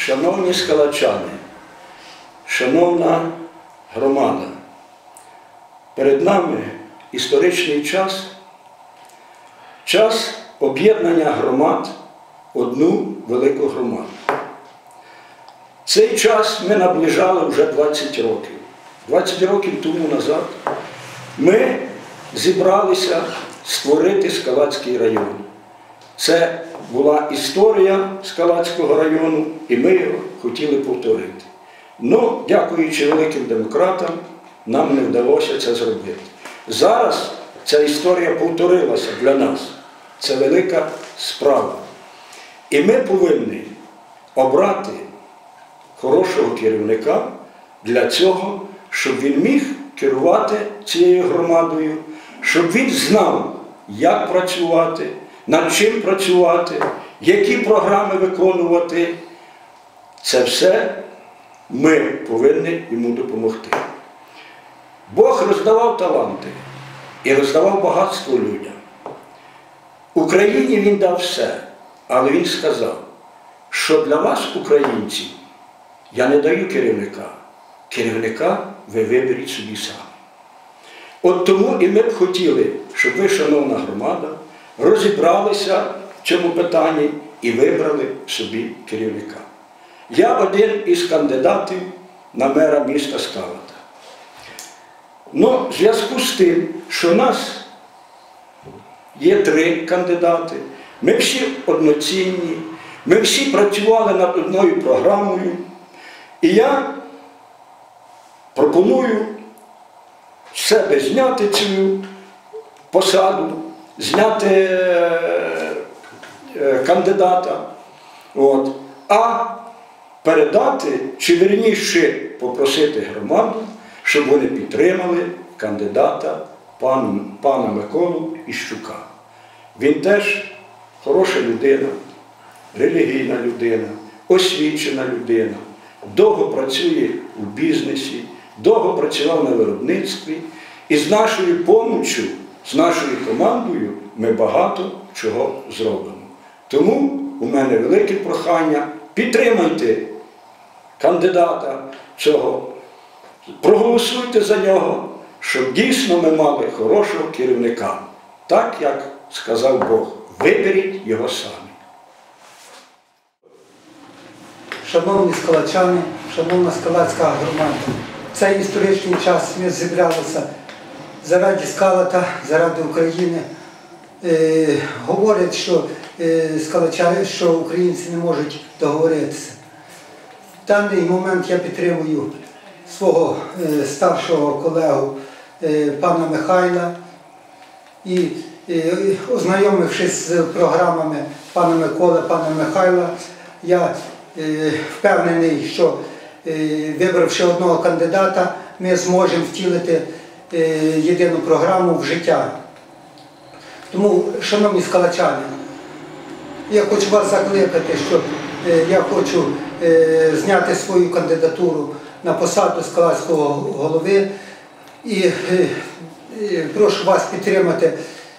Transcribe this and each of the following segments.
шановні скалачани, шановна громада, перед нами історичний час, час об'єднання громад в одну велику громаду. Цей час ми наближали вже 20 років. 20 років тому назад ми зібралися створити Скалацький район. Це була історія Скалацького району, і ми його хотіли повторити. Ну, дякуючи великим демократам, нам не вдалося це зробити. Зараз ця історія повторилася для нас. Це велика справа. І ми повинні обрати хорошого керівника для цього, щоб він міг керувати цією громадою, щоб він знав, як працювати, над чим працювати, які програми виконувати. Це все ми повинні йому допомогти. Бог роздавав таланти і роздавав багатство людям. Україні Він дав все, але Він сказав, що для вас, українців, я не даю керівника. Керівника ви виберіть собі самі. От тому і ми б хотіли, щоб ви, шановна громада, розібралися в цьому питанні і вибрали собі керівника. Я один із кандидатів на мера міста Скалата. Ну, в зв'язку з тим, що у нас є 3 кандидати, ми всі одноцінні, ми всі працювали над одною програмою, і я пропоную з себе зняти цю посаду, зняти кандидата, а передати, чи вірніше попросити громаду, щоб вони підтримали кандидата пана Миколу Іщука. Він теж хороша людина, релігійна людина, освічена людина, довго працює у бізнесі, довго працював на виробництві. І з нашою допомогою, з нашою командою ми багато чого зробимо. Тому у мене велике прохання, підтримайте кандидата цього, проголосуйте за нього, щоб дійсно ми мали хорошого керівника. Так, як сказав Бог, виберіть його самі. Шановні скалачани, шановна скалацька громада, в цей історичний час ми зібралися заради Скалата, заради України. Говорять, що скалачани, що українці не можуть договоритися. В даний момент я підтримую свого старшого колегу пана Михайла і ознайомившись з програмами пана Миколи, пана Михайла, я впевнений, що вибравши одного кандидата, ми зможемо втілити єдину програму в життя. Тому, шановні скалачани, я хочу вас закликати, що я хочу зняти свою кандидатуру на посаду скалацького голови і прошу вас підтримати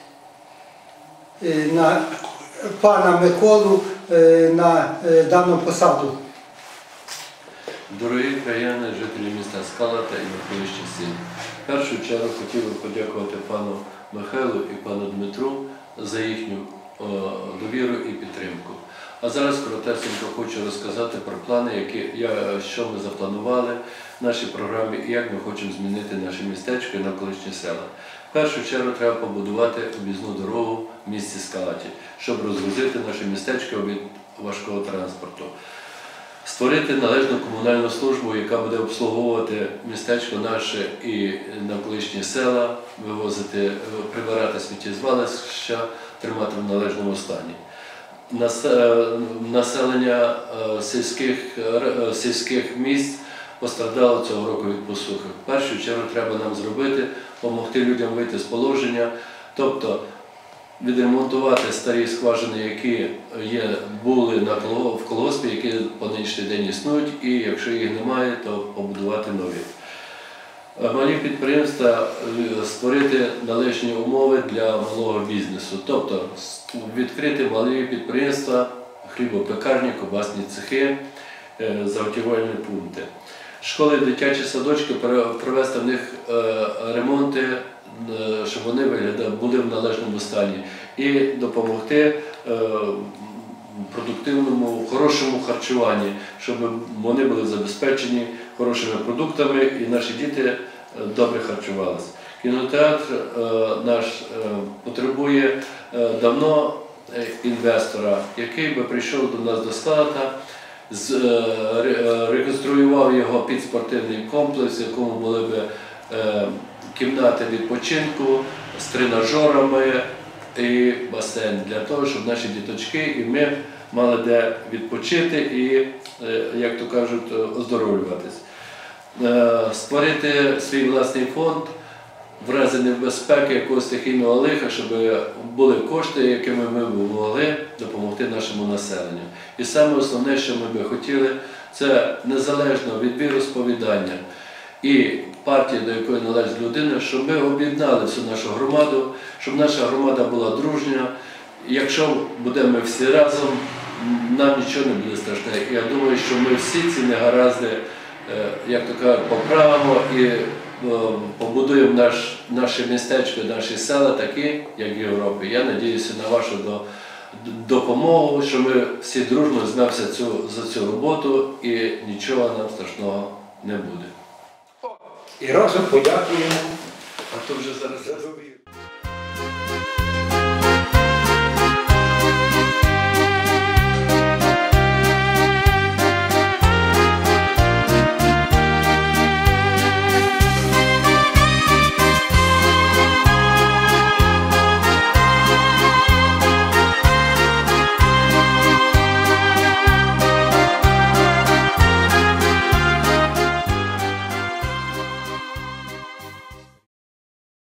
на пана Миколу на дану посаду. Дорогі краяни, жителі міста Скалата і навколишніх сіл, в першу чергу хотів би подякувати пану Михайлу і пану Дмитру за їхню довіру і підтримку. А зараз коротесенько хочу розказати про плани, що ми запланували в нашій програмі і як ми хочемо змінити наше містечко і навколишні села. В першу чергу треба побудувати об'їзну дорогу в місті Скалаті, щоб розвозити наше містечко від важкого транспорту. Створити належну комунальну службу, яка буде обслуговувати містечко наше і навколишні села, вивозити, прибирати сміттєзвалища, тримати в належному стані. Населення сільських місць постраждало цього року від посухи. В першу чергу треба нам зробити, допомогти людям вийти з положення, тобто відремонтувати старі скважини, які були в колгоспі, які по нинішній день існують, і якщо їх немає, то побудувати нові. Малі підприємства створити належні умови для малого бізнесу, тобто відкрити малі підприємства, хлібопекарні, ковбасні цехи заготівельні пункти. Школи, дитячі садочки, провести в них ремонти, щоб вони були в належному стані, і допомогти продуктивному, хорошому харчуванні, щоб вони були забезпечені хорошими продуктами і наші діти добре харчувалися. Кінотеатр наш потребує давно інвестора, який би прийшов до нас до Скалата, реконструював його під спортивний комплекс, в якому були б кімнати відпочинку з тренажерами і басейн, для того, щоб наші діточки і ми мали де відпочити і, як то кажуть, оздоровлюватись. Створити свій власний фонд в разі небезпеки якогось стихійного лиха, щоб були кошти, якими ми б могли допомогти нашому населенню. І саме основне, що ми би хотіли, це незалежно від віросповідання і партії, до якої належить людина, щоб ми об'єднали всю нашу громаду, щоб наша громада була дружня. Якщо будемо всі разом, нам нічого не буде страшне. І я думаю, що ми всі ці негаразди, як то кажуть, поправимо і побудуємо наше містечко, наші села такі, як в Європі. Я сподіваюся на вашу допомогу, що ми всі дружно візьмемося за цю роботу і нічого нам страшного не буде. І разом подякуємо А то вже зараз. за довіру.